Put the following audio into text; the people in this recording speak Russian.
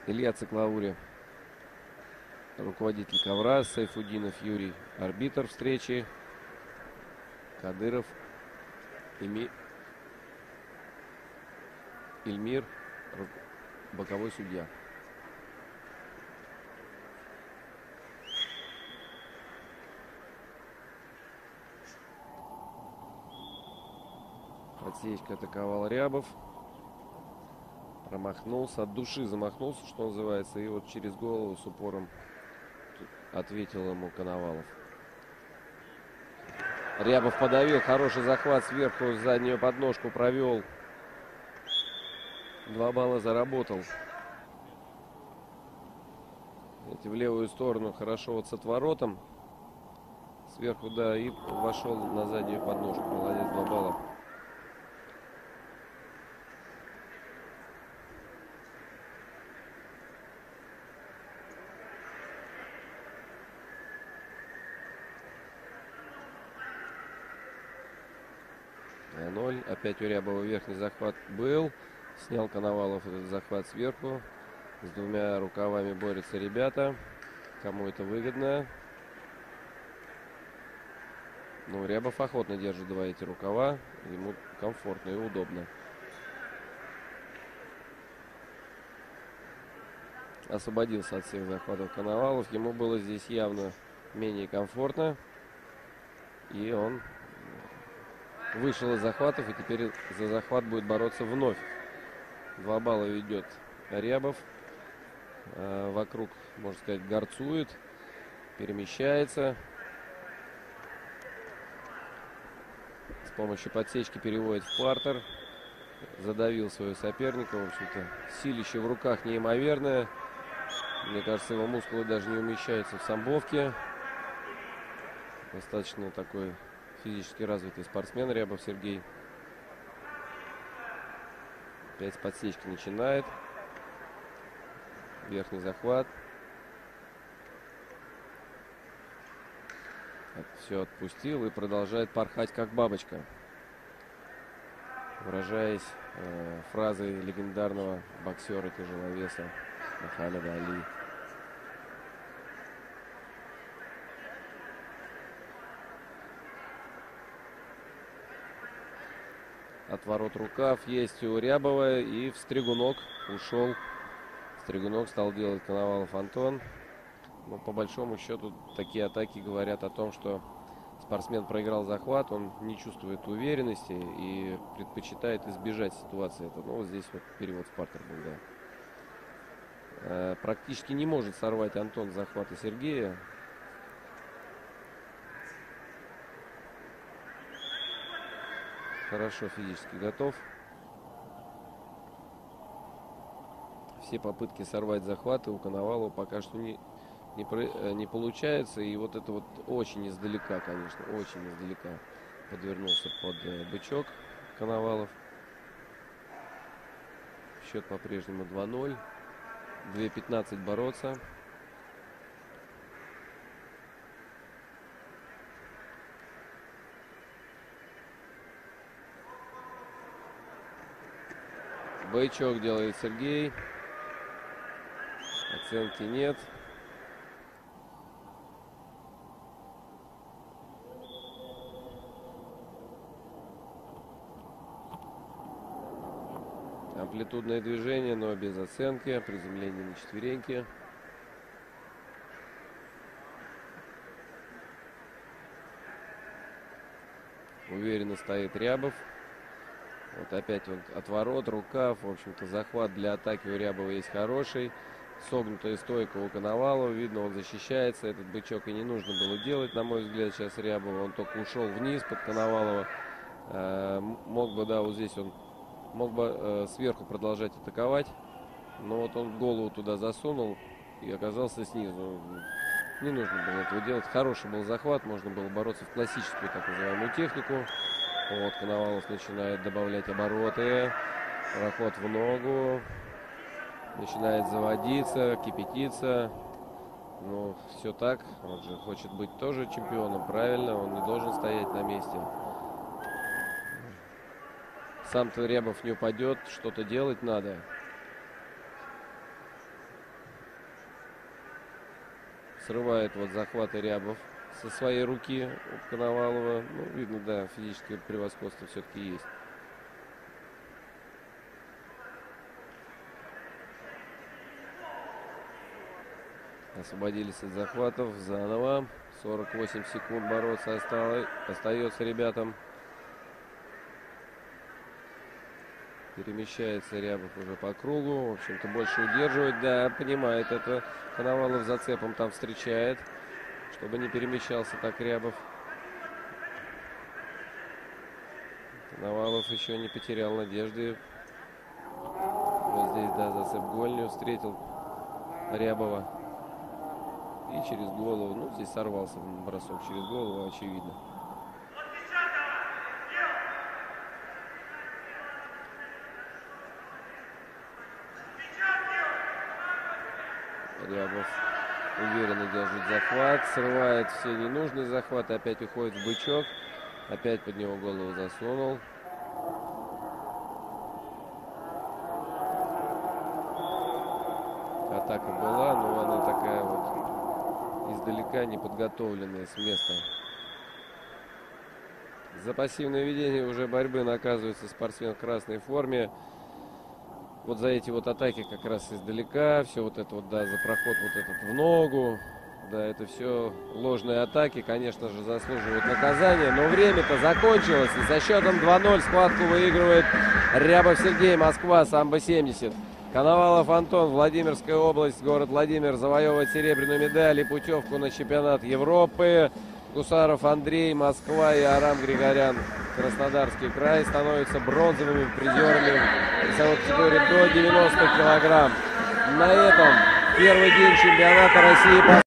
Илья Циклаури, руководитель ковра, Сайфудинов Юрий, арбитр встречи, Кадыров Ильмир, боковой судья. Подсечка атаковал Рябов. Промахнулся, от души замахнулся, что называется. И вот через голову с упором ответил ему Коновалов. Рябов подавил, хороший захват сверху, заднюю подножку провел. 2 балла заработал. В левую сторону хорошо вот с отворотом. Сверху, да, и вошел на заднюю подножку. Молодец, 2 балла. Опять у Рябова верхний захват был. Снял Коновалов этот захват сверху. С 2 рукавами борются ребята. Кому это выгодно? Ну, Рябов охотно держит 2 эти рукава. Ему комфортно и удобно. Освободился от всех захватов Коновалов. Ему было здесь явно менее комфортно. И он вышел из захватов, и теперь за захват будет бороться вновь. 2 балла ведет Рябов. Вокруг, можно сказать, горцует, перемещается. С помощью подсечки переводит в партер. Задавил своего соперника. В общем-то, силище в руках неимоверное. Мне кажется, его мускулы даже не умещаются в самбовке. Достаточно такой физически развитый спортсмен Рябов Сергей. Опять с подсечки начинает. Верхний захват. Все отпустил и продолжает порхать как бабочка. Выражаясь фразой легендарного боксера тяжеловеса Мухаммеда Али. Отворот рукав есть у Рябова, и в стригунок ушел. Стригунок стал делать Коновалов Антон. Но по большому счету такие атаки говорят о том, что спортсмен проиграл захват, он не чувствует уверенности и предпочитает избежать ситуации. Это, ну, вот здесь вот перевод в партер был, да. Практически не может сорвать Антон захваты Сергея. Хорошо физически готов. Все попытки сорвать захваты у Коновалова пока что не получается. И вот это вот очень издалека, конечно, очень издалека подвернулся под бычок Коновалов. Счет по-прежнему 2-0. 2:15 бороться. Бычок делает Сергей. Оценки нет. Амплитудное движение, но без оценки. Приземление на четвереньки. Уверенно стоит Рябов. Вот опять вот отворот, рукав. В общем-то, захват для атаки у Рябова есть хороший. Согнутая стойка у Коновалова. Видно, он защищается. Этот бычок и не нужно было делать, на мой взгляд, сейчас Рябова. Он только ушел вниз под Коновалова. Мог бы, да, вот здесь он мог бы сверху продолжать атаковать. Но вот он голову туда засунул и оказался снизу. Не нужно было этого делать. Хороший был захват. Можно было бороться в классическую так называемую технику. Вот Коновалов начинает добавлять обороты. Проход в ногу. Начинает заводиться, кипятиться. Ну, все так. Он же хочет быть тоже чемпионом. Правильно, он не должен стоять на месте. Сам-то Рябов не упадет. Что-то делать надо. Срывает вот захваты Рябов со своей руки от Коновалова. Ну, видно, да, физическое превосходство все-таки есть. Освободились от захватов. Заново. 48 секунд бороться остается ребятам. Перемещается Рябов уже по кругу. В общем-то, больше удерживает. Да, понимает это. Коновалов зацепом там встречает, чтобы не перемещался так Рябов. Коновалов еще не потерял надежды. Вот здесь, да, зацеп гольню. Встретил Рябова. И через голову. Ну, здесь сорвался бросок через голову, очевидно. Рябов уверенно держит захват, срывает все ненужные захваты, опять уходит в бычок, опять под него голову засунул. Атака была, но она такая вот издалека, неподготовленная с места. За пассивное ведение уже борьбы наказывается спортсмен в красной форме. Вот за эти вот атаки как раз издалека, все вот это вот, да, за проход вот этот в ногу, да, это все ложные атаки, конечно же, заслуживают наказания, но время-то закончилось, и со счетом 2-0 схватку выигрывает Рябов Сергей, Москва, самбо-70. Коновалов Антон, Владимирская область, город Владимир, завоевывает серебряную медаль и путевку на чемпионат Европы. Гусаров Андрей, Москва, и Арам Григорян, Краснодарский край, становятся бронзовыми призерами весовой категории до 90 килограмм. На этом первый день чемпионата России